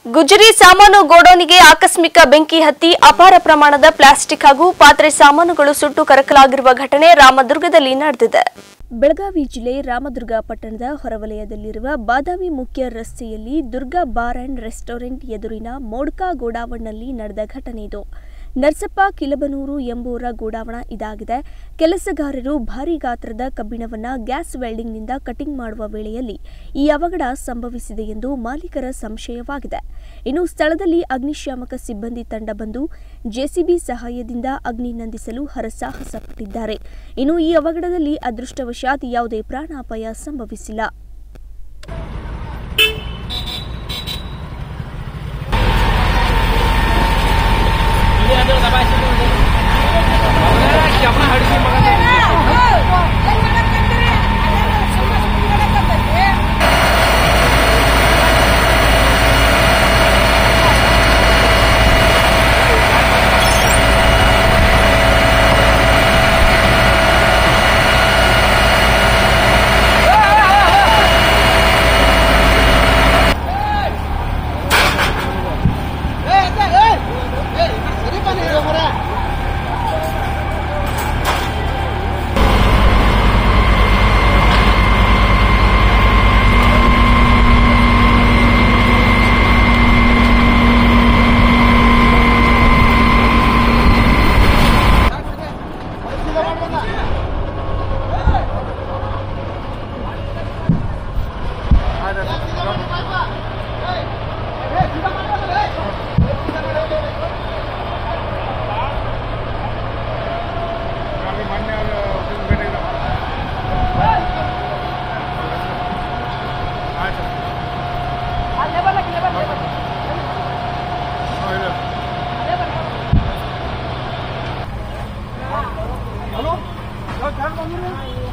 ಗುಜರಿ ಸಾಮಾನು ಗೋಡೌನಿಗೆ ಆಕಸ್ಮಿಕ ಬೆಂಕಿ ಹತ್ತಿ ಅಪಾರ ಪ್ರಮಾಣದ ಪ್ಲಾಸ್ಟಿಕ್ ಹಾಗೂ ಪಾತ್ರೆ ಸಾಮಾನುಗಳು ಸುಟ್ಟು ಕರಕಲಾಗಿರುವ ಘಟನೆ ರಾಮದುರ್ಗದಲ್ಲಿ ನಡೆದಿದೆ. ಬೆಳಗಾವಿ ಜಿಲ್ಲೆ ರಾಮದುರ್ಗ ಪಟ್ಟಣದ ಹೊರವಲಯದಲ್ಲಿರುವ ಬಾದಾಮಿ ಮುಖ್ಯ ರಸ್ತೆಯಲ್ಲಿ ದುರ್ಗಾ ಬಾರ್ ಅಂಡ್ ರೆಸ್ಟೋರೆಂಟ್ ಎದುರಿನ ಮೋಡ್ಕಾ ಗೋಡಾವನ್ನಲ್ಲಿ ನಡೆದ ಘಟನೆ ಇದು. ನರಸಪ್ಪ ಕಿಲಬನೂರು ಎಂಬುವರ ಗೋಡಾವಣ ಇದಾಗಿದೆ. ಕೆಲಸಗಾರರು ಭಾರೀ ಗಾತ್ರದ ಕಬ್ಬಿಣವನ್ನು ಗ್ಯಾಸ್ ವೆಲ್ಡಿಂಗ್ನಿಂದ ಕಟಿಂಗ್ ಮಾಡುವ ವೇಳೆಯಲ್ಲಿ ಈ ಅವಘಡ ಸಂಭವಿಸಿದೆ ಎಂದು ಮಾಲೀಕರ ಸಂಶಯವಾಗಿದೆ. ಇನ್ನು ಸ್ಥಳದಲ್ಲಿ ಅಗ್ನಿಶಾಮಕ ಸಿಬ್ಬಂದಿ ತಂಡ ಬಂದು ಜೆಸಿಬಿ ಸಹಾಯದಿಂದ ಅಗ್ನಿ ನಂದಿಸಲು ಹರಸಾಹಸ ಪಟ್ಟಿದ್ದಾರೆ. ಇನ್ನು ಈ ಅವಘಡದಲ್ಲಿ ಅದೃಷ್ಟವಶಾತ್ ಯಾವುದೇ ಪ್ರಾಣಾಪಾಯ ಸಂಭವಿಸಿಲ್ಲ. Halo?